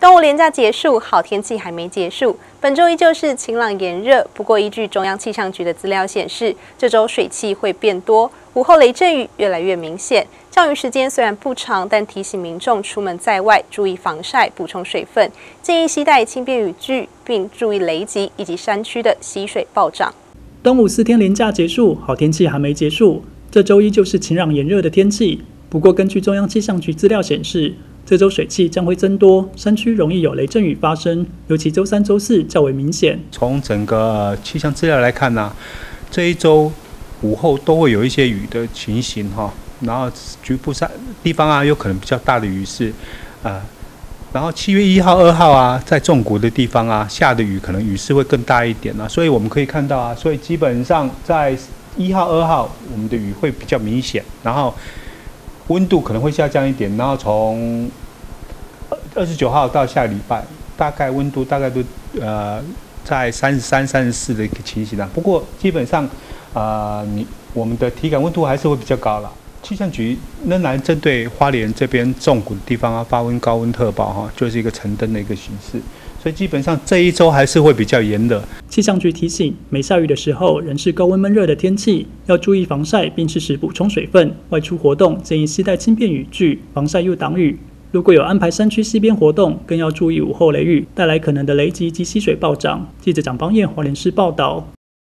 端午连假结束，好天气还没结束。本周依旧是晴朗炎热，不过依据中央气象局的资料显示，这周水汽会变多，午后雷阵雨越来越明显。降雨时间虽然不长，但提醒民众出门在外注意防晒、补充水分，建议携带轻便雨具，并注意雷击以及山区的溪水暴涨。 端午4天连假结束，好天气还没结束，这周依旧是晴朗炎热的天气。不过，根据中央气象局资料显示，这周水汽将会增多，山区容易有雷阵雨发生，尤其周3、周4较为明显。 从整个气象资料来看呢，这一周午后都会有一些雨的情形哈，然后局部上地方啊，有可能比较大的雨势，然后7月1号、2号啊，在纵谷的地方啊，下的雨可能雨势会更大一点啊，所以我们可以看到啊，所以基本上在1号、2号，我们的雨会比较明显，然后温度可能会下降一点，然后从29号到下礼拜，大概温度大概都在33、34的一个情形啦。不过基本上我们的体感温度还是会比较高啦。气象局仍然针对花莲这边纵谷的地方啊，发温高温特报哈，就是一个橙灯的一个形式。所以基本上这一周还是会比较炎热。 气象局提醒，没下雨的时候仍是高温闷热的天气，要注意防晒，并适时补充水分。外出活动建议携带轻便雨具，防晒又挡雨。如果有安排山区溪边活动，更要注意午后雷雨带来可能的雷击及溪水暴涨。记者蒋邦彦花莲市报道。